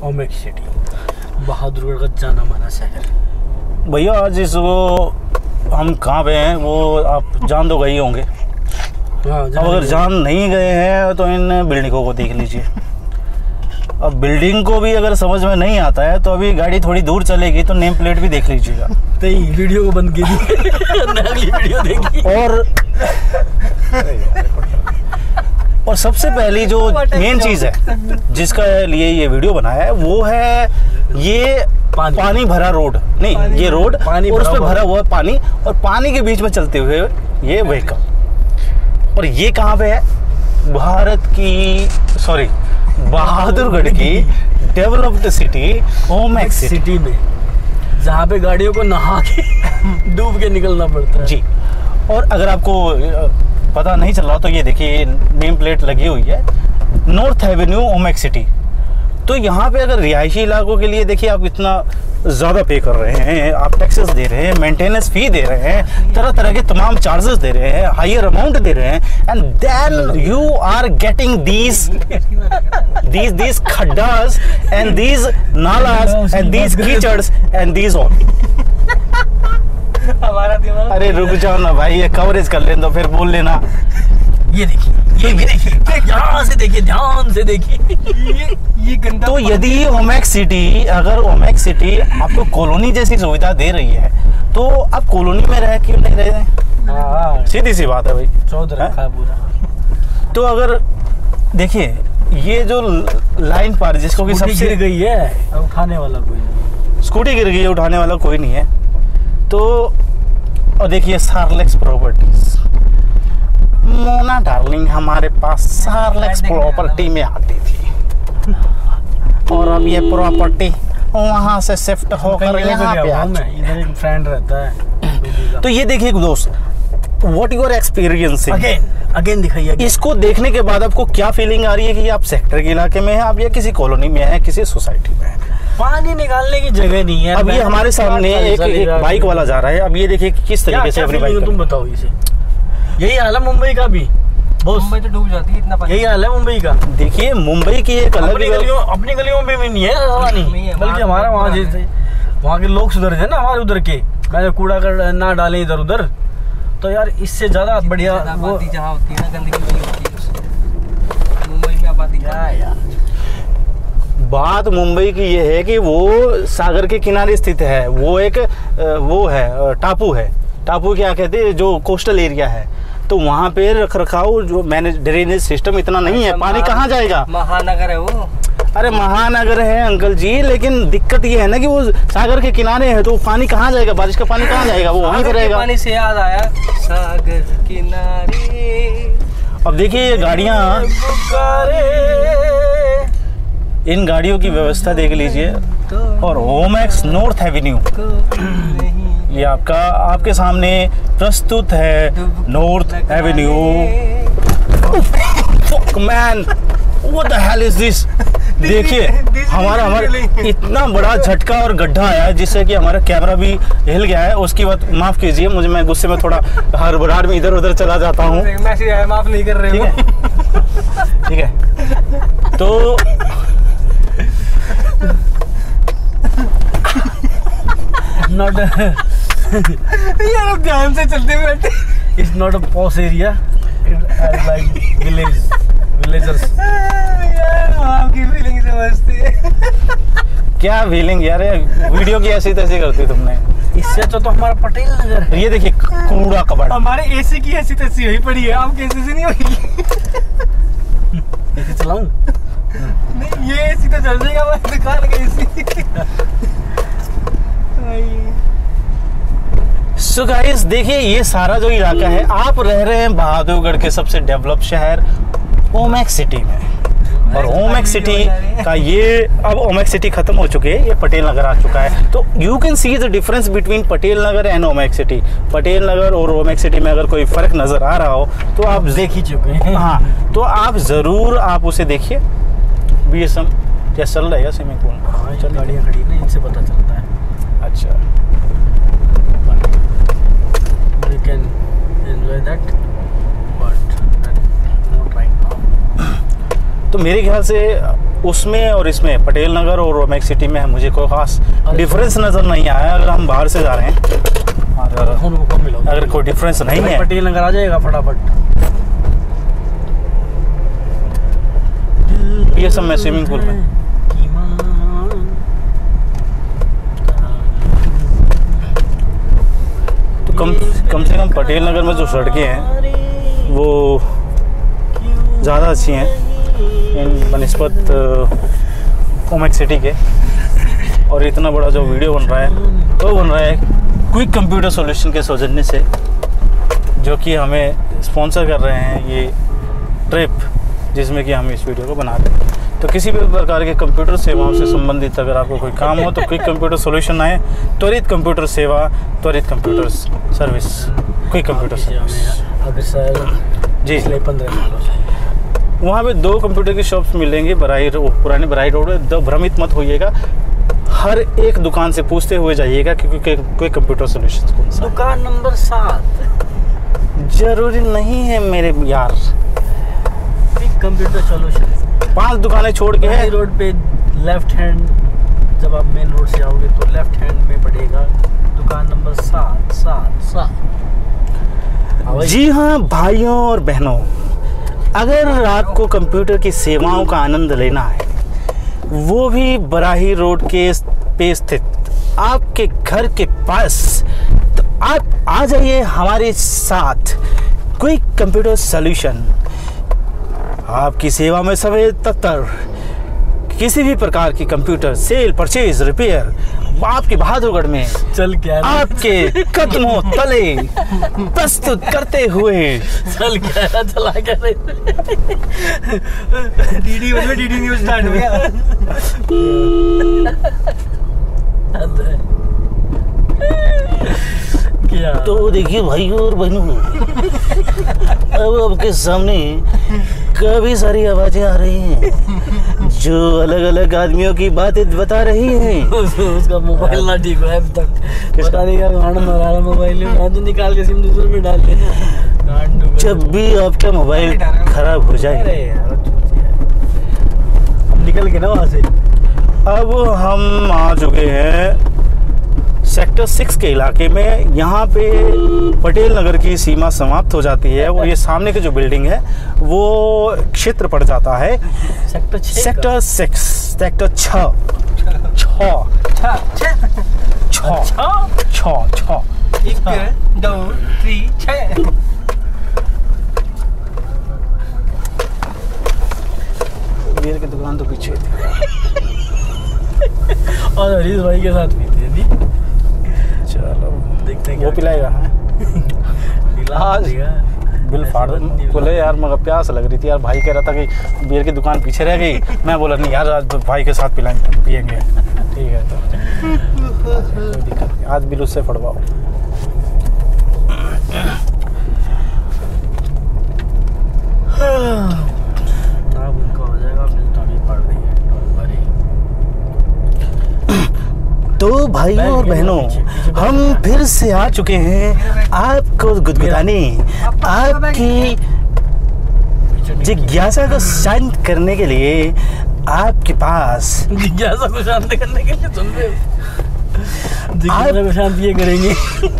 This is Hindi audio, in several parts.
ओमेक्स सिटी, बहादुरगढ़ का जाना माना शहर। भैया आज इसको हम कहाँ पे हैं वो आप जान तो गए होंगे। अब अगर जान नहीं गए हैं तो इन बिल्डिंगों को देख लीजिए। अब बिल्डिंग को भी अगर समझ में नहीं आता है तो अभी गाड़ी थोड़ी दूर चलेगी तो नेम प्लेट भी देख लीजिएगा। तो वीडियो को बंद कीजिए, अगली वीडियो देखिए। और सबसे पहली जो मेन चीज है जिसका लिए ये वीडियो बनाया है वो है ये पानी भरा रोड, नहीं ये रोड पानी और उसमें भरा हुआ पानी और पानी के बीच में चलते हुए ये व्हीकल। और ये कहाँ पे है? बहादुरगढ़ की डेवलप्ड सिटी ओमेक्स सिटी में, जहाँ पे गाड़ियों को नहा के डूब के निकलना पड़ता है। जी, और अगर आपको पता नहीं चल रहा तो ये देखिए नेम प्लेट लगी हुई है नॉर्थ एवेन्यू ओमेक्स सिटी। तो यहाँ पे अगर रिहायशी इलाकों के लिए देखिए आप इतना ज़्यादा पे कर रहे हैं, आप टैक्सेस दे रहे हैं, मेंटेनेंस फी दे रहे हैं, तरह तरह के तमाम चार्जेस दे रहे हैं, हायर अमाउंट दे रहे हैं, and then you are getting these खड्डास एंड these नालास एंड these कीचड़स एंड these ऑल। हमारा दिमाग, अरे रुक जाओ ना भाई, ये कवरेज कर लें तो फिर बोल लेना। ये देखिए, ये भी देखिए, ध्यान से देखिए, ध्यान से देखिए। ये गंदा। तो यदि ओमेक्स सिटी आपको कॉलोनी जैसी सुविधा दे रही है तो आप कॉलोनी में रह क्यों नहीं रहे हैं? सीधी सी बात है भाई। तो अगर देखिए ये जो लाइन पार जिसको कि सबसे गिर गई है, उठाने वाला कोई नहीं, स्कूटी गिर गई है, उठाने वाला कोई नहीं है। तो और देखिए सारलेक्स प्रॉपर्टीज, मोना डार्लिंग हमारे पास सारलेक्स प्रॉपर्टी में आती थी और अब ये प्रॉपर्टी वहां से शिफ्ट होकर यहाँ पे इधर एक फ्रेंड रहता है। तो ये देखिए दोस्त, व्हाट यूर एक्सपीरियंसिंग अगेन दिखाइए। इसको देखने के बाद आपको क्या फीलिंग आ रही है कि आप सेक्टर के इलाके में हैं, आप या किसी कॉलोनी में हैं, किसी सोसाइटी में हैं? पानी निकालने की जगह नहीं है। अब ये हमारे सामने एक बाइक वाला जा रहा है। अब ये देखिए किस तरीके से अपनी बाइक, तुम बताओ इसे। यही हाल है मुंबई का भी, मुंबई तो डूब जाती है इतना पानी। यही हाल है मुंबई का। देखिए मुंबई की एक अलग अपनी गलियों में भी नहीं है पानी, बल्कि हमारा वहाँ के लोग सुधर जाए ना, हमारे उधर के, मैंने कूड़ा कर ना डाले इधर उधर, तो यार इससे ज्यादा बढ़िया वो जहाँ होती है ना गंदगी वही होती है मुंबई में आबादी। यार बात मुंबई की ये है कि वो सागर के किनारे स्थित है, वो एक वो है टापू है। टापू क्या कहते हैं, जो कोस्टल एरिया है, तो वहाँ पे रख रखाव जो मैनेज ड्रेनेज सिस्टम इतना नहीं है। पानी कहाँ जाएगा? महानगर है वो। अरे महानगर है अंकल जी, लेकिन दिक्कत ये है ना कि वो सागर के किनारे है, तो पानी कहाँ जाएगा? बारिश का पानी कहाँ जाएगा? वो वहीं पे रहेगा। पानी से याद आया सागर किनारे। अब देखिए ये गाड़ियाँ, इन गाड़ियों की व्यवस्था देख लीजिए। और ओमेक्स नॉर्थ एवेन्यू ये आपके सामने प्रस्तुत है north avenue. Fuck man, what the hell is this? देखिए हमारा इतना बड़ा झटका और गड्ढा आया जिससे कि हमारा कैमरा भी हिल गया है। उसकी बात माफ कीजिए, मुझे मैं गुस्से में थोड़ा हड़बड़ाहट में इधर उधर चला जाता हूँ। मैसेज आया, माफ नहीं कर रहे हो। ठीक है तो नॉट यार अब ध्यान से चलते हुए बैठे। It's not a posh area, it's like villagers. यार आपकी फीलिंग समझती है। क्या फीलिंग यार, वीडियो की ऐसी तैसी करती तुमने। इससे तो हमारा पटेल नगर है। ये देखिए कूड़ा कबाड़, हमारे एसी की ऐसी तैसी हुई पड़ी है, आपकी एसी से नहीं होगी। एसी चलाऊं? नहीं, ये एसी तो चल जाएगा, मैं दुकान का एसी। सो गाइस देखिए ये सारा जो इलाका है, आप रह रहे हैं बहादुरगढ़ के सबसे डेवलप शहर ओमेक्स सिटी में। और ओमेक्स सिटी का ये अब ओमेक्स सिटी खत्म हो चुकी है, ये पटेल नगर आ चुका है। तो you can see the difference between Patel Nagar and Omaxe City. Patel Nagar और ओमेक्स सिटी में अगर कोई फर्क नजर आ रहा हो तो आप देख ही चुके हैं। हाँ, तो आप जरूर आप उसे देखिए। BSM क्या चल रहा है स्विमिंग पूल? हाँ, चल गाड़ियाँ खड़ी ना, इनसे पता चलता है। अच्छा, you can enjoy that, but not right now। तो मेरे ख्याल से उसमें और इसमें पटेल नगर और ओमेक्स सिटी में मुझे कोई खास डिफरेंस नज़र नहीं आया। अगर हम बाहर से जा रहे हैं अगर कोई डिफरेंस नहीं है, पटेल नगर आ जाएगा फटाफट। ये सब मैं स्विमिंग पूल में तो कम से कम पटेल नगर में जो सड़कें हैं वो ज़्यादा अच्छी हैं बनिस्बत ओमेक्स सिटी के। और इतना बड़ा जो वीडियो बन रहा है वो बन रहा है क्विक कंप्यूटर सॉल्यूशन के सौजन्य से, जो कि हमें स्पॉन्सर कर रहे हैं ये ट्रिप जिसमें कि हम इस वीडियो को बना रहे हैं। तो किसी भी प्रकार के कंप्यूटर सेवाओं से संबंधित अगर आपको कोई काम हो तो क्विक कंप्यूटर सॉल्यूशन आए। त्वरित कंप्यूटर सेवा, त्वरित computer service, quick computer service ji. 15 सालों से वहाँ पे 2 कंप्यूटर की शॉप्स मिलेंगी पुरानी बराई रोड में। तो भ्रमित मत होइएगा, हर एक दुकान से पूछते हुए जाइएगा क्योंकि कोई कंप्यूटर सॉल्यूशन कौन सा। दुकान नंबर 7 जरूरी नहीं है मेरे यार, कंप्यूटर सॉल्यूशन 5 दुकानें छोड़ के है। रोड पे लेफ्ट हैंड, जब आप मेन रोड से आओगे तो लेफ्ट हैंड में पड़ेगा दुकान नंबर 7। जी हाँ भाइयों और बहनों, अगर आपको कंप्यूटर की सेवाओं का आनंद लेना है, वो भी बराही रोड के पे स्थित आपके घर के पास, तो आप आ जाइए हमारे साथ। क्विक कंप्यूटर सॉल्यूशन आपकी सेवा में सभी तत्पर। किसी भी प्रकार की कंप्यूटर सेल, परचेज, रिपेयर आपके बहादुरगढ़ में चल क्या आपके कदमों तले प्रस्तुत करते हुए चल क्या चला क्या डीडी न्यूज़ स्टार्ट हो गया। क्या तो देखिए भाइयों और बहनों, अब आपके सामने काफी सारी आवाजें आ रही हैं जो अलग अलग आदमियों की बातें बता रही हैं। उसका मोबाइल ना ठीक है अब तक, पता नहीं क्या गांड मारा है मोबाइल में, तो निकाल के सिम दूसरे में डाल देना। जब भी आपका मोबाइल खराब हो जाए, हम निकल के ना वहाँ से। अब हम आ चुके हैं सेक्टर 6 के इलाके में। यहाँ पे पटेल नगर की सीमा समाप्त हो जाती है और ये सामने की जो बिल्डिंग है वो क्षेत्र पड़ जाता है सेक्टर 6, सेक्टर 6। बीयर की दुकान तो पीछे थी और हरीश भाई के साथ पीती है। चलो देखते हैं वो पिलाएगा। आज बिल फाड़ बोले यार, मगर प्यास लग रही थी यार। भाई कह रहा था कि बियर की दुकान पीछे रह गई। मैं बोला नहीं यार, आज भाई के साथ पियेंगे। ठीक है तो कोई दिक्कत नहीं, आज बिल उससे फड़वाओ। तो भाइयों और बहनों, हम फिर से आ चुके हैं आपको गुदगुदाने, आपकी जिज्ञासा को शांत करने के लिए आपके पास। जिज्ञासा को शांत करने के लिए सुन रहे हो? जिज्ञासा को शांत ये करेंगे।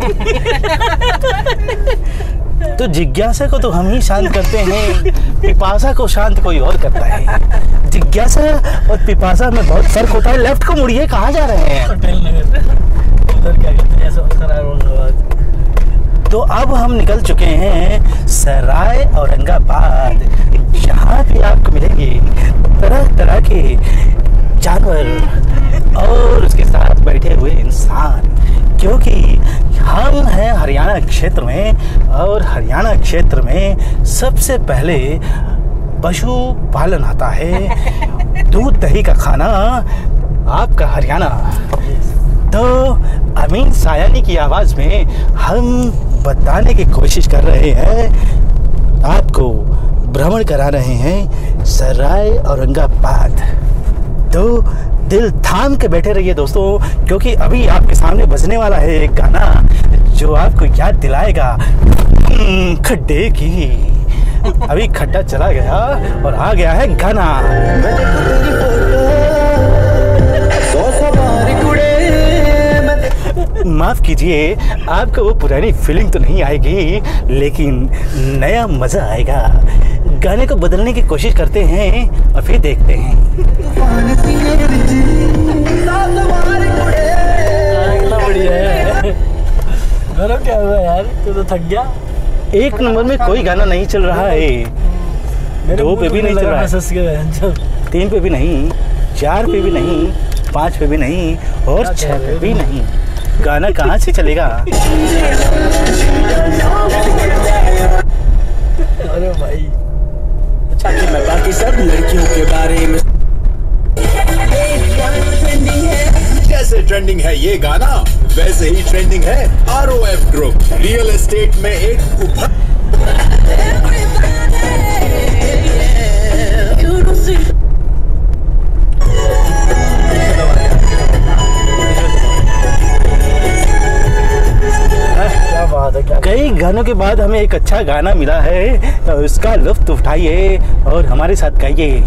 तो जिज्ञासा को तो हम ही शांत करते हैं, पिपासा को शांत कोई और करता है। जिज्ञासा और पिपासा में बहुत फर्क होता है। लेफ्ट को मुड़िए, कहाँ जा रहे हैं? पटेल नगर उधर क्या कहते हैं, औरंगाबाद। तो अब हम निकल चुके हैं सराय औरंगाबाद। यहाँ पे आपको मिलेंगे तरह तरह के जानवर और उसके साथ बैठे हुए इंसान, क्योंकि हम हैं हरियाणा क्षेत्र में और हरियाणा क्षेत्र में सबसे पहले पशु पालन आता है। दूध दही का खाना आपका हरियाणा। तो अमीन सायानी की आवाज़ में हम बताने की कोशिश कर रहे हैं, आपको भ्रमण करा रहे हैं सराय औरंगाबाद। तो दिल थाम के बैठे रहिए दोस्तों, क्योंकि अभी आपके सामने बजने वाला है एक गाना जो आपको याद दिलाएगा खड्डे की अभी खड्डा चला गया और आ गया है गाना। माफ कीजिए, आपको वो पुरानी फीलिंग तो नहीं आएगी, लेकिन नया मजा आएगा। गाने को बदलने की कोशिश करते हैं और फिर देखते हैं। बढ़िया है। क्या हुआ यार, तू तो थक गया। एक नंबर में कोई गाना नहीं चल रहा है, 2 पे भी नहीं चल रहा है, 3 पे भी नहीं, 4 पे भी नहीं, 5 पे भी नहीं और 6 पे भी नहीं। गाना कहाँ से चलेगा? अरे भाई, अच्छा कि मैं बाकी सब लड़कियों के बारे में। जैसे ट्रेंडिंग है ये गाना, वैसे ही ट्रेंडिंग है ROF ग्रुप। रियल एस्टेट में एक कई गानों के बाद हमें एक अच्छा गाना मिला है, तो उसका लुत्फ उठाइए और हमारे साथ गाइए।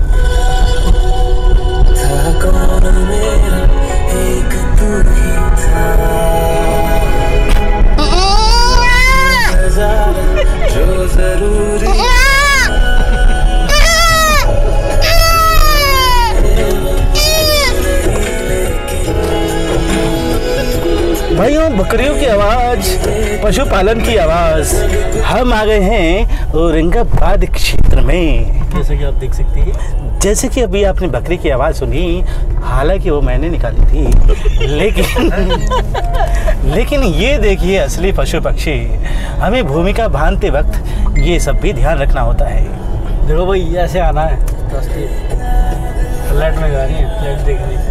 भाइयों, बकरियों की आवाज, पशुपालन की आवाज। हम आ गए हैं औरंगाबाद क्षेत्र में। जैसे कि आप देख सकते हैं, जैसे कि अभी आपने बकरी की आवाज सुनी, हालांकि वो मैंने निकाली थी, लेकिन ये देखिए असली पशु पक्षी। हमें भूमिका बांधते वक्त ये सब भी ध्यान रखना होता है। देखो भाई, ऐसे आना है रास्ते, फ्लैट में जा रही है, फ्लैट देख रही है।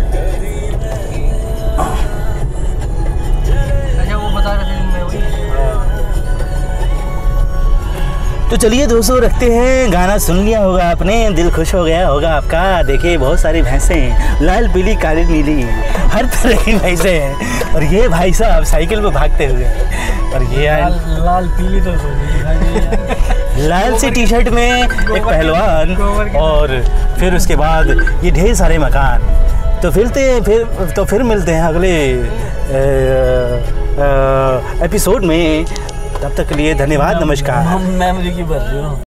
तो चलिए दोस्तों, रखते हैं। गाना सुन लिया होगा आपने, दिल खुश हो गया होगा आपका। देखिए बहुत सारी भैंसें, लाल पीली काली नीली, हर तरह की भैंसें हैं। और ये भाई साहब साइकिल पे भागते हुए, और ये लाल पीली तो लाल सी टी शर्ट में एक पहलवान, और फिर उसके बाद ये ढेर सारे मकान। तो फिर मिलते हैं अगले एपिसोड में। तब तक के लिए धन्यवाद, नमस्कार। मैं मुझे क्यों भर रही हूँ।